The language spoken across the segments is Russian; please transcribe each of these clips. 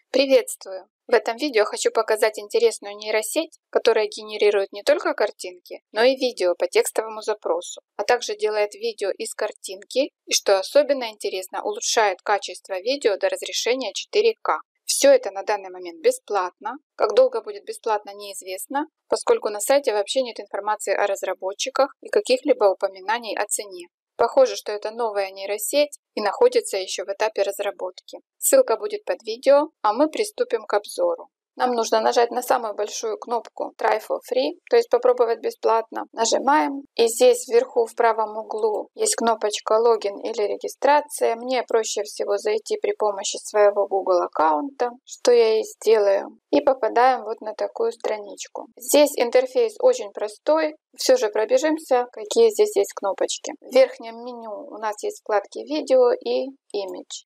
Приветствую! В этом видео хочу показать интересную нейросеть, которая генерирует не только картинки, но и видео по текстовому запросу, а также делает видео из картинки и, что особенно интересно, улучшает качество видео до разрешения 4К. Все это на данный момент бесплатно. Как долго будет бесплатно, неизвестно, поскольку на сайте вообще нет информации о разработчиках и каких-либо упоминаний о цене. Похоже, что это новая нейросеть и находится еще в этапе разработки. Ссылка будет под видео, а мы приступим к обзору. Нам нужно нажать на самую большую кнопку Try for Free, то есть попробовать бесплатно. Нажимаем, и здесь вверху в правом углу есть кнопочка Логин или регистрация. Мне проще всего зайти при помощи своего Google аккаунта, что я и сделаю. И попадаем вот на такую страничку. Здесь интерфейс очень простой. Все же пробежимся, какие здесь есть кнопочки. В верхнем меню у нас есть вкладки «Видео» и «Image».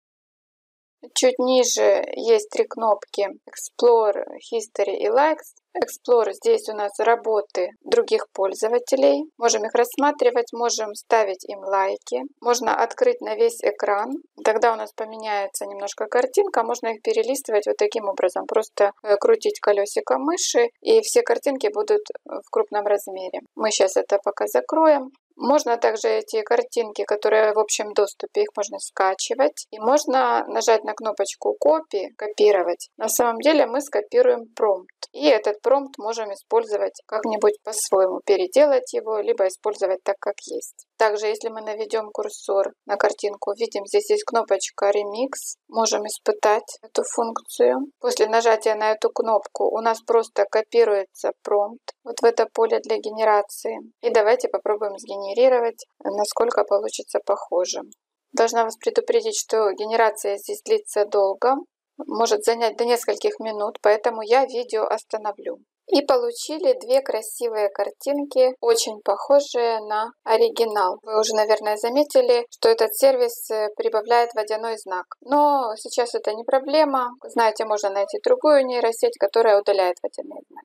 Чуть ниже есть три кнопки Explore, History и Likes. Explore здесь у нас работы других пользователей. Можем их рассматривать, можем ставить им лайки. Можно открыть на весь экран. Тогда у нас поменяется немножко картинка. Можно их перелистывать вот таким образом. Просто крутить колесико мыши, и все картинки будут в крупном размере. Мы сейчас это пока закроем. Можно также эти картинки, которые в общем доступе, их можно скачивать. И можно нажать на кнопочку Copy, копировать. На самом деле мы скопируем промпт. И этот промпт можем использовать как-нибудь по-своему, переделать его, либо использовать так, как есть. Также, если мы наведем курсор на картинку, видим, здесь есть кнопочка Remix. Можем испытать эту функцию. После нажатия на эту кнопку у нас просто копируется промпт вот в это поле для генерации. И давайте попробуем сгенерировать, насколько получится похоже. Должна вас предупредить, что генерация здесь длится долго. Может занять до нескольких минут, поэтому я видео остановлю. И получили две красивые картинки, очень похожие на оригинал. Вы уже, наверное, заметили, что этот сервис прибавляет водяной знак. Но сейчас это не проблема. Знаете, можно найти другую нейросеть, которая удаляет водяные знаки.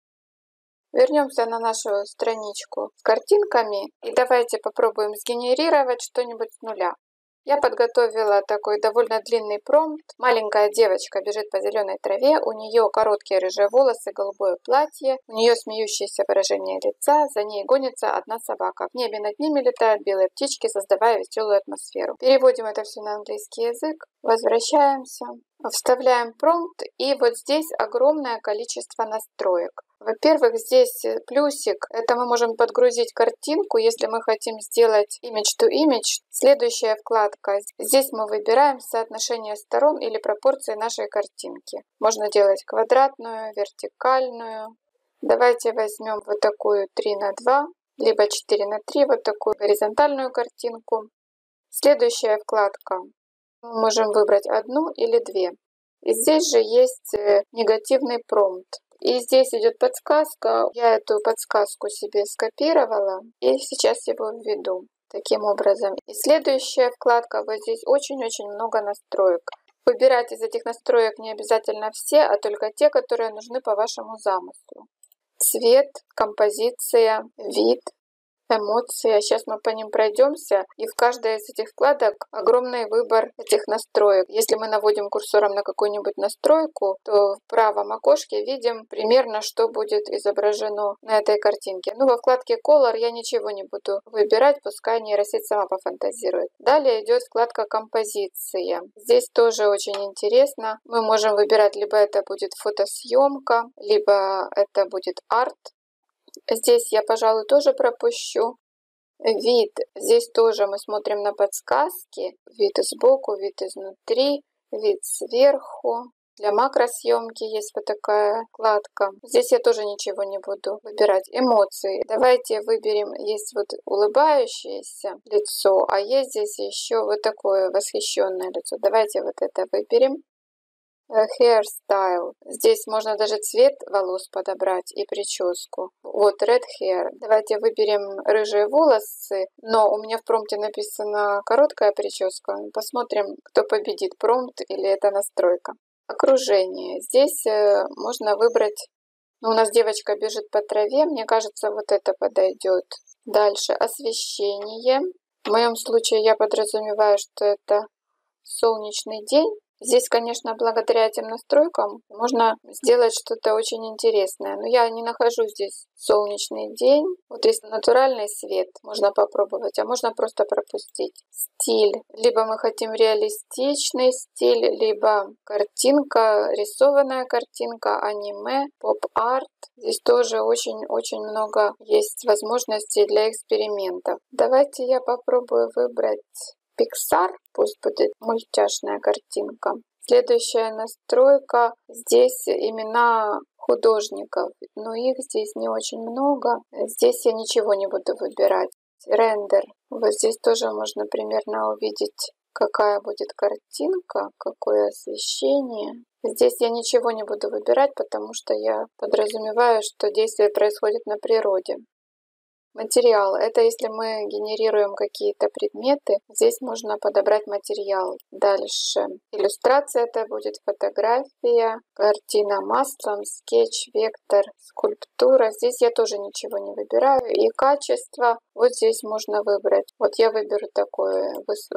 Вернемся на нашу страничку с картинками и давайте попробуем сгенерировать что-нибудь с нуля. Я подготовила такой довольно длинный промпт. Маленькая девочка бежит по зеленой траве, у нее короткие рыжие волосы, голубое платье, у нее смеющееся выражение лица, за ней гонится одна собака. В небе над ними летают белые птички, создавая веселую атмосферу. Переводим это все на английский язык, возвращаемся, вставляем промпт, и вот здесь огромное количество настроек. Во-первых, здесь плюсик, это мы можем подгрузить картинку, если мы хотим сделать image to image. Следующая вкладка, здесь мы выбираем соотношение сторон или пропорции нашей картинки. Можно делать квадратную, вертикальную. Давайте возьмем вот такую 3:2, либо 4:3, вот такую горизонтальную картинку. Следующая вкладка, мы можем выбрать одну или две. И здесь же есть негативный промпт. И здесь идет подсказка. Я эту подсказку себе скопировала и сейчас его введу таким образом. И следующая вкладка, вот здесь очень-очень много настроек. Выбирать из этих настроек не обязательно все, а только те, которые нужны по вашему замыслу. Цвет, композиция, вид, эмоции. Сейчас мы по ним пройдемся, и в каждой из этих вкладок огромный выбор этих настроек. Если мы наводим курсором на какую-нибудь настройку, то в правом окошке видим примерно, что будет изображено на этой картинке. Ну, во вкладке Color я ничего не буду выбирать, пускай нейросеть сама пофантазирует. Далее идет вкладка Композиция. Здесь тоже очень интересно. Мы можем выбирать, либо это будет фотосъемка, либо это будет арт. Здесь я, пожалуй, тоже пропущу. Вид. Здесь тоже мы смотрим на подсказки. Вид сбоку, вид изнутри, вид сверху. Для макросъемки есть вот такая вкладка. Здесь я тоже ничего не буду выбирать. Эмоции. Давайте выберем. Есть вот улыбающееся лицо, а есть здесь еще вот такое восхищенное лицо. Давайте вот это выберем. Hairstyle. Здесь можно даже цвет волос подобрать и прическу. Вот red hair. Давайте выберем рыжие волосы, но у меня в промпте написано короткая прическа. Посмотрим, кто победит, промпт или это настройка. Окружение. Здесь можно выбрать. У нас девочка бежит по траве. Мне кажется, вот это подойдет. Дальше освещение. В моем случае я подразумеваю, что это солнечный день. Здесь, конечно, благодаря этим настройкам можно сделать что-то очень интересное. Но я не нахожу здесь солнечный день. Вот есть натуральный свет, можно попробовать, а можно просто пропустить. Стиль. Либо мы хотим реалистичный стиль, либо картинка, рисованная картинка, аниме, поп-арт. Здесь тоже очень-очень много есть возможностей для экспериментов. Давайте я попробую выбрать Pixar, пусть будет мультяшная картинка. Следующая настройка. Здесь имена художников, но их здесь не очень много. Здесь я ничего не буду выбирать. Рендер. Вот здесь тоже можно примерно увидеть, какая будет картинка, какое освещение. Здесь я ничего не буду выбирать, потому что я подразумеваю, что действие происходит на природе. Материал. Это если мы генерируем какие-то предметы, здесь можно подобрать материал. Дальше. Иллюстрация это будет фотография, картина маслом, скетч, вектор, скульптура. Здесь я тоже ничего не выбираю. И качество. Вот здесь можно выбрать. Вот я выберу такое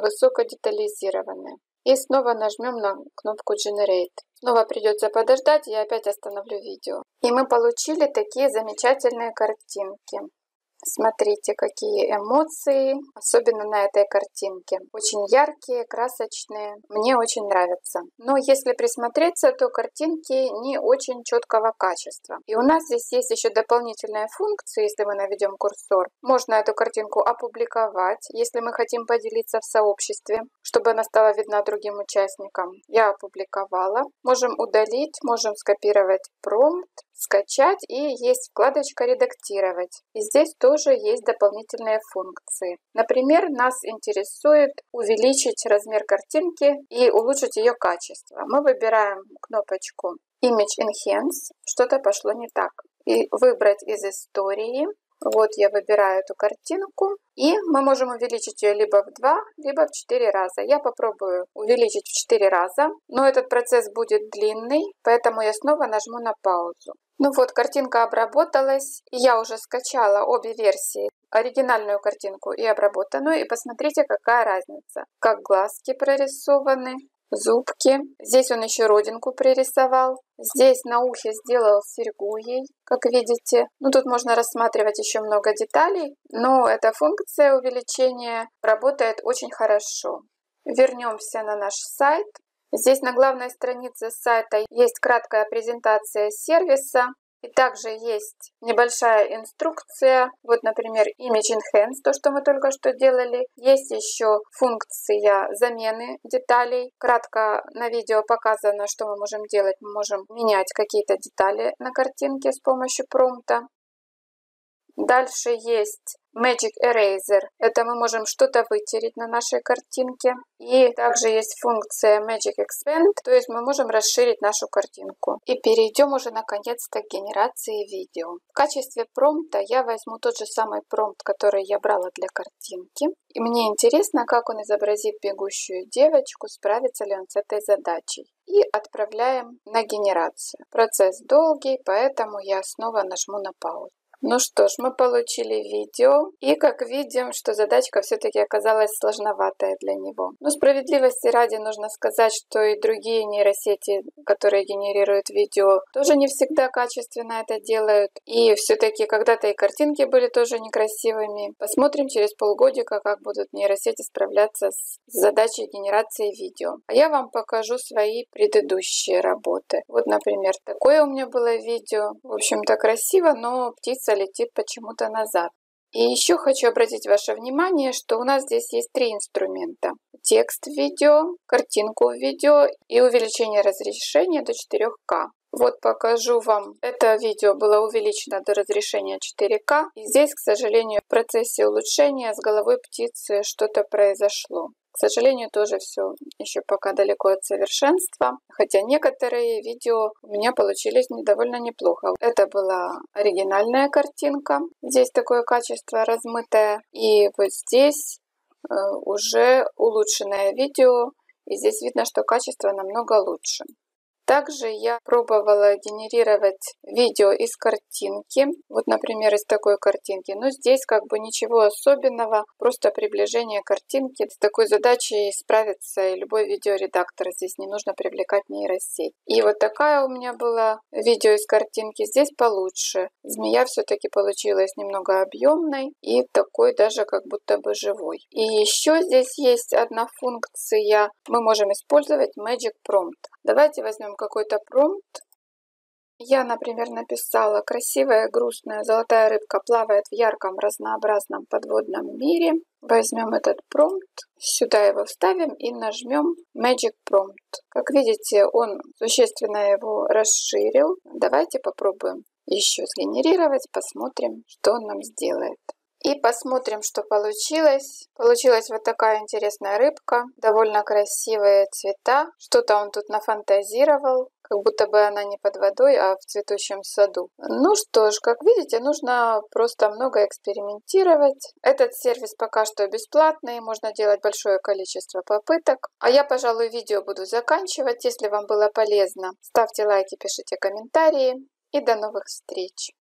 высокодетализированное. И снова нажмем на кнопку Generate. Снова придется подождать, я опять остановлю видео. И мы получили такие замечательные картинки. Смотрите, какие эмоции, особенно на этой картинке. Очень яркие, красочные. Мне очень нравятся. Но если присмотреться, то картинки не очень четкого качества. И у нас здесь есть еще дополнительная функция, если мы наведем курсор. Можно эту картинку опубликовать, если мы хотим поделиться в сообществе, чтобы она стала видна другим участникам. Я опубликовала. Можем удалить, можем скопировать промпт, скачать, и есть вкладочка «Редактировать». И здесь тоже есть дополнительные функции. Например, нас интересует увеличить размер картинки и улучшить ее качество. Мы выбираем кнопочку Image Enhance, что-то пошло не так. И выбрать из истории. Вот я выбираю эту картинку, и мы можем увеличить ее либо в 2, либо в 4 раза. Я попробую увеличить в 4 раза, но этот процесс будет длинный, поэтому я снова нажму на паузу. Ну вот, картинка обработалась, и я уже скачала обе версии, оригинальную картинку и обработанную, и посмотрите, какая разница. Как глазки прорисованы, зубки. Здесь он еще родинку пририсовал. Здесь на ухе сделал серьгу ей, как видите. Ну, тут можно рассматривать еще много деталей, но эта функция увеличения работает очень хорошо. Вернемся на наш сайт. Здесь на главной странице сайта есть краткая презентация сервиса. И также есть небольшая инструкция. Вот, например, Image Enhance, то, что мы только что делали. Есть еще функция замены деталей. Кратко на видео показано, что мы можем делать. Мы можем менять какие-то детали на картинке с помощью промпта. Дальше есть Magic Eraser. Это мы можем что-то вытереть на нашей картинке. И также есть функция Magic Expand, то есть мы можем расширить нашу картинку. И перейдем уже наконец-то к генерации видео. В качестве промпта я возьму тот же самый промпт, который я брала для картинки. И мне интересно, как он изобразит бегущую девочку, справится ли он с этой задачей. И отправляем на генерацию. Процесс долгий, поэтому я снова нажму на паузу. Ну что ж, мы получили видео, и как видим, что задачка все-таки оказалась сложноватая для него. Но справедливости ради нужно сказать, что и другие нейросети, которые генерируют видео, тоже не всегда качественно это делают. И все-таки когда-то и картинки были тоже некрасивыми. Посмотрим через полгодика, как будут нейросети справляться с задачей генерации видео. А я вам покажу свои предыдущие работы. Вот, например, такое у меня было видео. В общем-то красиво, но птица летит почему-то назад. И еще хочу обратить ваше внимание, что у нас здесь есть 3 инструмента. Текст в видео, картинку в видео и увеличение разрешения до 4К. Вот покажу вам. Это видео было увеличено до разрешения 4К. И здесь, к сожалению, в процессе улучшения с головой птицы что-то произошло. К сожалению, тоже все еще пока далеко от совершенства, хотя некоторые видео у меня получились довольно неплохо. Это была оригинальная картинка, здесь такое качество размытое, и вот здесь уже улучшенное видео, и здесь видно, что качество намного лучше. Также я пробовала генерировать видео из картинки. Вот, например, из такой картинки. Но здесь как бы ничего особенного, просто приближение картинки. С такой задачей справится и любой видеоредактор. Здесь не нужно привлекать нейросеть. И вот такая у меня была видео из картинки. Здесь получше. Змея все-таки получилась немного объемной и такой даже как будто бы живой. И еще здесь есть одна функция. Мы можем использовать Magic Prompt. Давайте возьмем какой-то промпт. Я, например, написала: красивая грустная золотая рыбка плавает в ярком разнообразном подводном мире. Возьмем этот промпт, сюда его вставим и нажмем Magic Prompt. Как видите, он существенно его расширил. Давайте попробуем еще сгенерировать, посмотрим, что он нам сделает. И посмотрим, что получилось. Получилась вот такая интересная рыбка, довольно красивые цвета. Что-то он тут нафантазировал, как будто бы она не под водой, а в цветущем саду. Ну что ж, как видите, нужно просто много экспериментировать. Этот сервис пока что бесплатный, можно делать большое количество попыток. А я, пожалуй, видео буду заканчивать. Если вам было полезно, ставьте лайки, пишите комментарии и до новых встреч!